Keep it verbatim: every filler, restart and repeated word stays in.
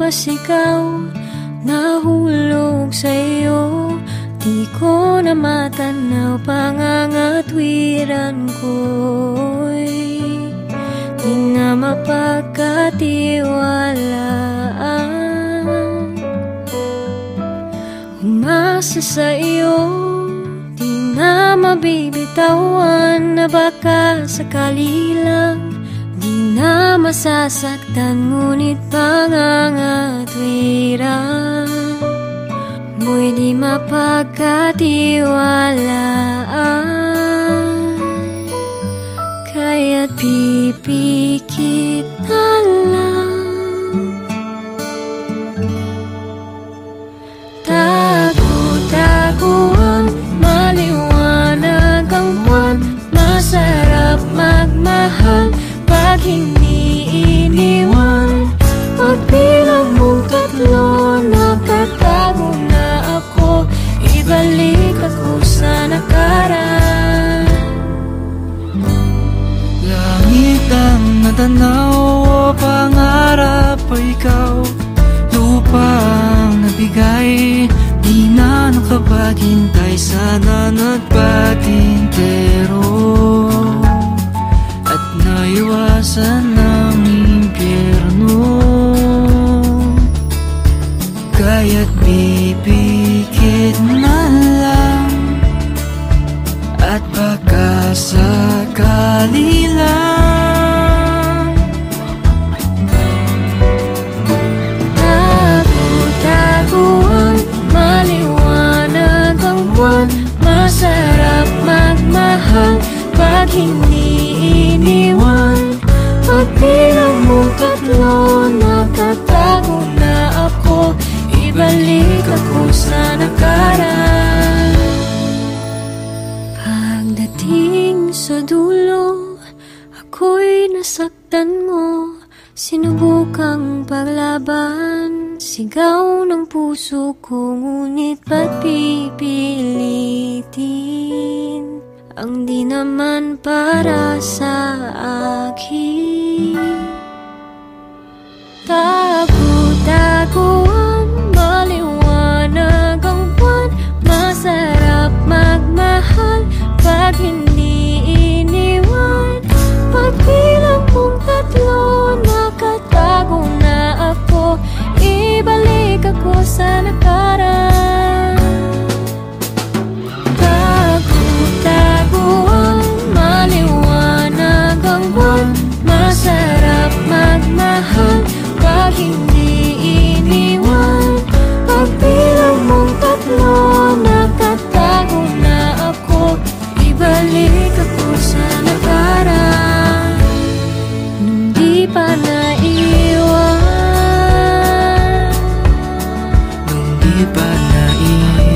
napasigaw, nahulog sa'yo. Di ko na matanaw, pangangatwiran ko'y di na mapagkatiwalaan. Umasa sa iyo, di na mabibitawan, na baka sakali lang di na masasaktan, ngunit pangangatwiran mo'y di mapagkatiwalaan. Kaya't pipikit na lang. Tagu-taguan, maliwanag ang buwan, masarap magmahal pag hindi iniwan. Pagbilang mong tatlo, nakatago na ako, ibalik ako sa nakaraan. Langit ang natanaw, pangarap ay ikaw. Lupa ang nabigay, di na nakapaghintay, sana nagpatintero at naiwasan ng impyerno. Kaya't pipikit na lang, at baka sakali lang. Tagu-taguan, maliwanag ang buwan, masarap magmahal pag hindi iniwan. Pagbilang mo tatlo, nakatago na ako, ibalik ako sa nakaraan. Pagdating sa dulo, ako'y nasaktan mo, sinubukang paglaban, sigaw ng puso ko, ngunit ba't pipilitin ang di naman para sa akin. Tagu-taguan, maliwanag ang buwan, masarap magmahal pag hindi iniwan. Pagbilang mong tatlo, nakatago na ako, ibalik ako sa nakaraan. Tagu-taguan, maliwanag ang buwan, masarap magmahal pag hindi iniwan. Pagbilang mong tatlo, nakatago na ako, ibalik ako sa nakaraan. Nung di pa naiwan, nung di pa naiwan.